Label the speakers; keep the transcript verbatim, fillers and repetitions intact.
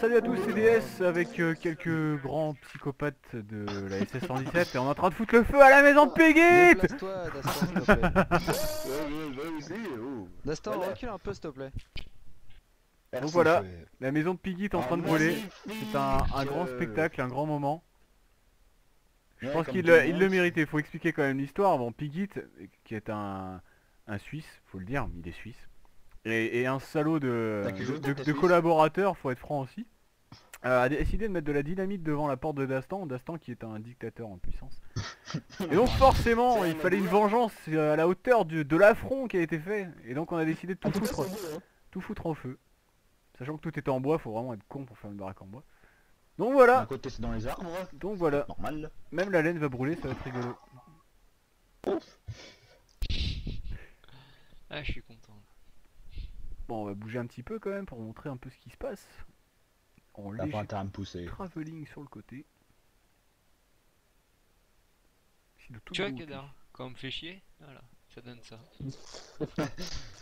Speaker 1: salut à tous, c'est D S avec euh, quelques grands psychopathes de la S S cent dix-sept et on est en train de foutre le feu à la maison de Piggy.
Speaker 2: Déplace-toi, Dastan, s'il te plaît.
Speaker 3: Ouais, ouais, aussi, oh.
Speaker 2: Dastan,
Speaker 3: Voilà.
Speaker 2: recule un peu, s'il te plaît.
Speaker 3: Merci,
Speaker 1: Donc voilà,
Speaker 3: chouette.
Speaker 1: la maison de Piggy est en
Speaker 3: Ah,
Speaker 1: train de brûler.
Speaker 3: magnifique.
Speaker 1: C'est un, un grand spectacle, un grand moment. Je
Speaker 3: Ouais,
Speaker 1: pense
Speaker 3: comme
Speaker 1: qu'il
Speaker 3: tout
Speaker 1: le,
Speaker 3: le
Speaker 1: il
Speaker 3: monde.
Speaker 1: le méritait, faut expliquer quand même l'histoire. Bon, Piggy, qui est un, un Suisse, faut le dire, il est suisse. Et, et un salaud de,
Speaker 3: T'as quelque
Speaker 1: de,
Speaker 3: chose
Speaker 1: de-
Speaker 3: contre les
Speaker 1: de
Speaker 3: Suisses
Speaker 1: collaborateurs, faut être franc aussi. Euh, a décidé de mettre de la dynamite devant la porte de Dastan, Dastan qui est un dictateur en puissance. Et donc forcément, il fallait une vengeance à la hauteur du- de l'affront qui a été fait. Et donc on a décidé de tout foutre, tout foutre en feu. Sachant que tout était en bois, faut vraiment être con pour faire une baraque en bois. Donc
Speaker 3: D'un
Speaker 1: voilà,
Speaker 3: côté c'est dans les arbres,
Speaker 1: donc voilà.
Speaker 3: normal.
Speaker 1: Même la laine va brûler, ça va être rigolo.
Speaker 4: Ah, je suis content.
Speaker 1: Bon, on va bouger un petit peu quand même pour montrer un peu ce qui se passe. En
Speaker 3: T'as pas
Speaker 1: léger
Speaker 3: intérêt à me pousser.
Speaker 1: travelling sur le côté. Ici, de toute
Speaker 4: Tu vois,
Speaker 1: beauté.
Speaker 4: Kedar, quand on me fait chier, voilà, ça donne ça.